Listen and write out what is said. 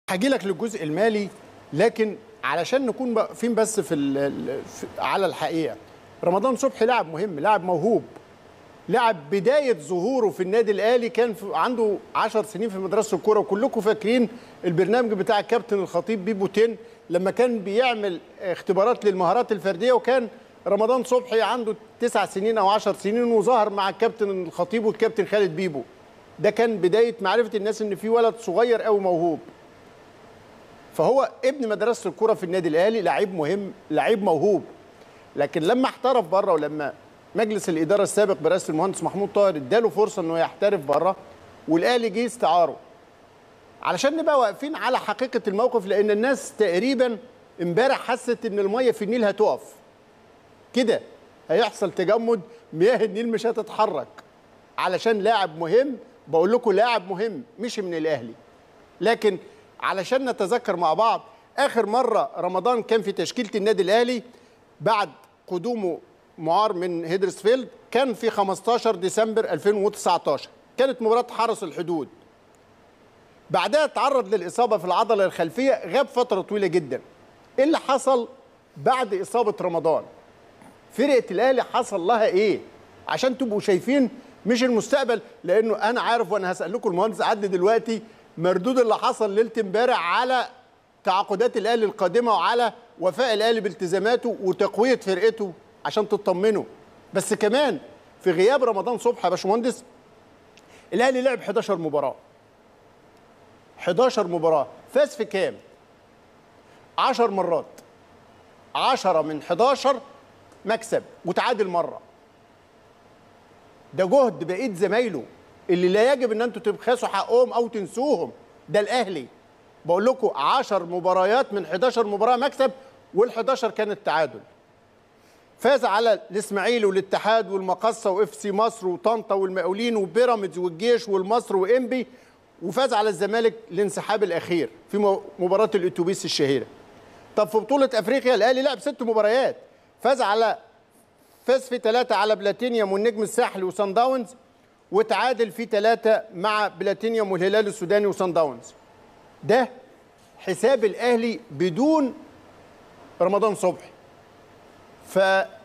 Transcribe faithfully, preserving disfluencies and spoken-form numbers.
هاجي لك للجزء المالي، لكن علشان نكون واقفين بس في, في على الحقيقه، رمضان صبحي لاعب مهم، لاعب موهوب، لاعب بدايه ظهوره في النادي الاهلي كان في عنده عشر سنين في مدرسه الكوره، وكلكم فاكرين البرنامج بتاع الكابتن الخطيب بيبو تن لما كان بيعمل اختبارات للمهارات الفرديه، وكان رمضان صبحي عنده تسع سنين او عشر سنين وظهر مع الكابتن الخطيب والكابتن خالد بيبو. ده كان بدايه معرفه الناس ان في ولد صغير قوي موهوب. فهو ابن مدرسه الكوره في النادي الاهلي، لعيب مهم، لعيب موهوب. لكن لما احترف بره، ولما مجلس الاداره السابق برئاسه المهندس محمود طاهر اداله فرصه انه يحترف بره، والاهلي جه استعاره. علشان نبقى واقفين على حقيقه الموقف، لان الناس تقريبا امبارح حست ان الميه في النيل هتقف كده، هيحصل تجمد، مياه النيل مش هتتحرك علشان لاعب مهم. بقول لكم لاعب مهم مش من الاهلي. لكن علشان نتذكر مع بعض، اخر مره رمضان كان في تشكيله النادي الاهلي بعد قدومه معار من هيدرسفيلد كان في خمستاشر ديسمبر ألفين وتسعتاشر، كانت مباراه حرس الحدود. بعدها تعرض للاصابه في العضله الخلفيه، غاب فتره طويله جدا. ايه اللي حصل بعد اصابه رمضان؟ فرقه الاهلي حصل لها ايه؟ عشان تبقوا شايفين مش المستقبل، لانه انا عارف وانا هسال لكم المهندس عدلي دلوقتي مردود اللي حصل ليله امبارح على تعاقدات الاهلي القادمه وعلى وفاء الاهلي بالتزاماته وتقويه فرقته عشان تطمنوا. بس كمان في غياب رمضان صبحي يا باشمهندس، الاهلي لعب حداشر مباراه. حداشر مباراه، فاز في كام؟ عشر مرات. عشرة من حداشر مكسب وتعادل مره. ده جهد بقيه زمايله اللي لا يجب ان انتم تبخسوا حقهم او تنسوهم. ده الاهلي بقول لكم عشر مباريات من حداشر مباراه مكسب، وال11 كانت تعادل. فاز على الاسماعيلي والاتحاد والمقصه واف سي مصر وطنطا والمقاولين وبيراميدز والجيش والمصر وانبي، وفاز على الزمالك الانسحاب الاخير في مباراه الاتوبيس الشهيره. طب في بطوله افريقيا الاهلي لعب ست مباريات، فاز على فاز في ثلاثه على بلاتينيوم والنجم الساحلي وصن داونز، وتعادل في ثلاثه مع بلاتينيوم والهلال السوداني وصن داونز. ده حساب الاهلي بدون رمضان صبحي. ف